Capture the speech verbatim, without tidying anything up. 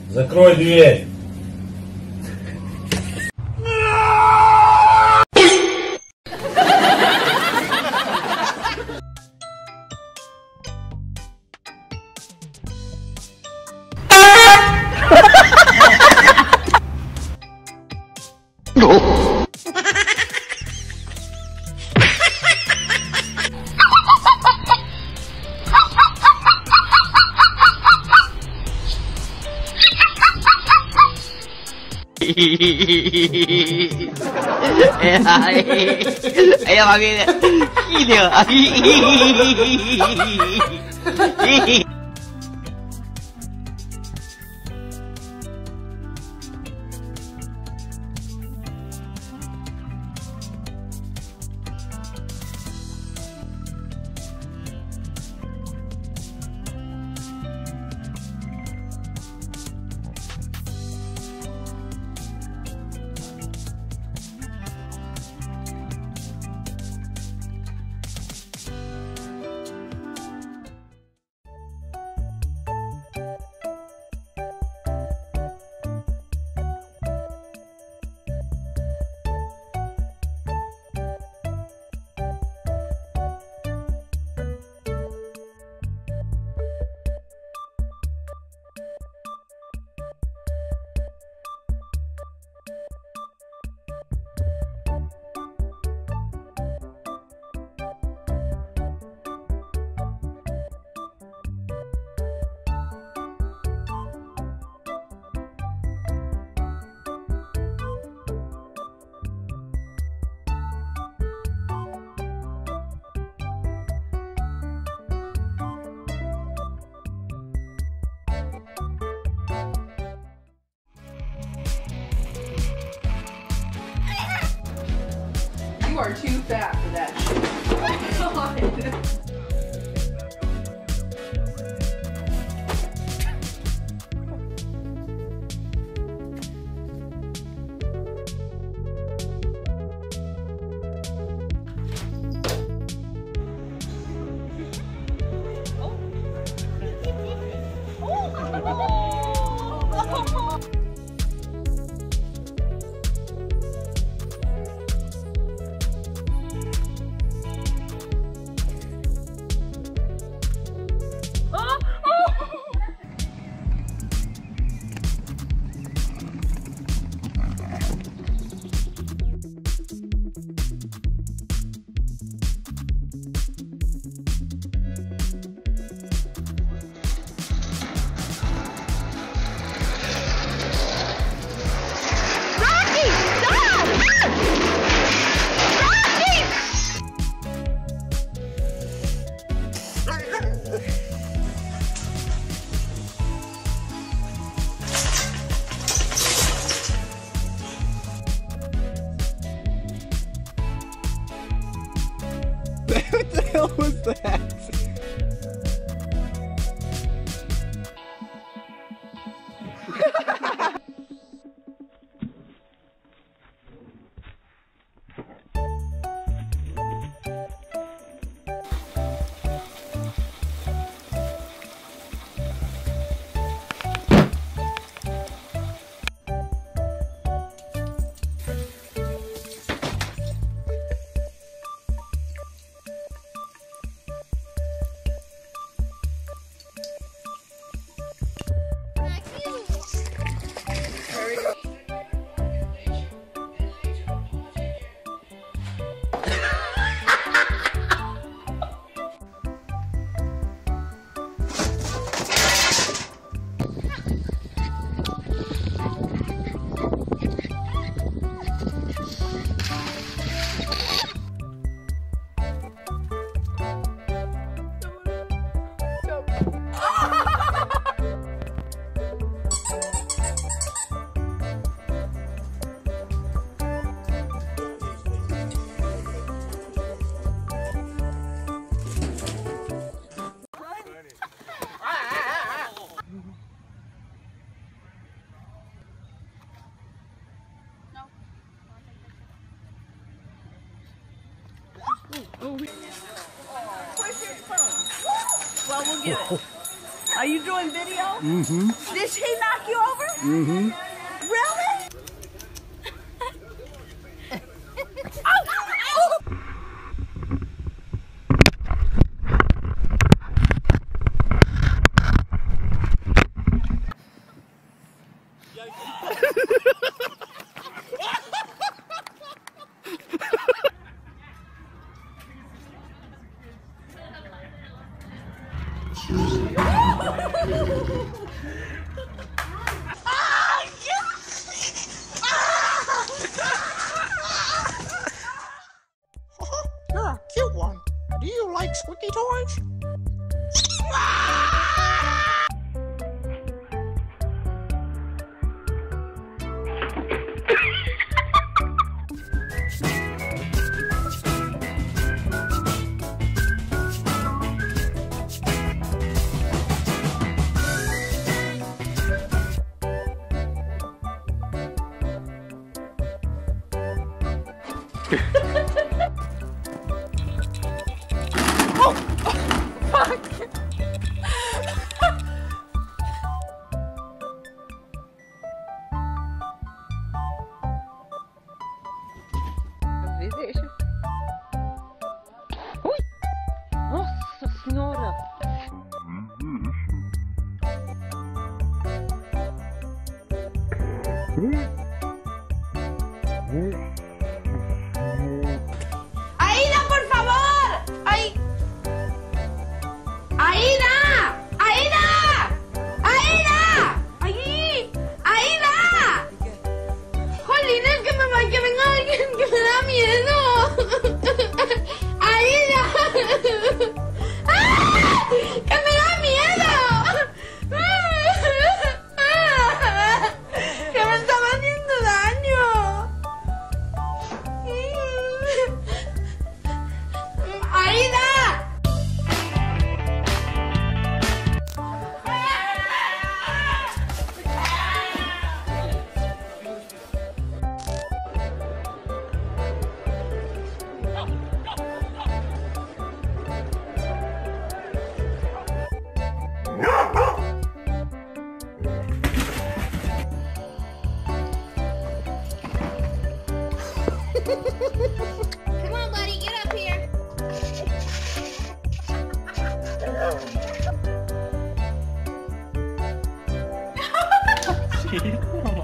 Закрой дверь. 哎呀妈逼的，一听啊！ You are too fat for that shit. Oh my God. What the hell was that? Oh, where's your phone? Well, we'll get it. Are you doing video? Mm-hmm. Did she knock you over? Mm-hmm. Really? You're a cute one. Do you like squeaky toys? Às vezes deixa. Ui! Nossa senhora! ¡Aida, por favor! ¡Ay! ¡Aida! ¡Aida! ¡Aida! ¡Allí! ¡Aida! ¡Jolín, es que me va, que venga alguien que me da miedo! ¡Aida! ¡Ah! ¡Que me da miedo! ¡Que me estaba haciendo daño! ¡Aida! Come on, buddy, get up here.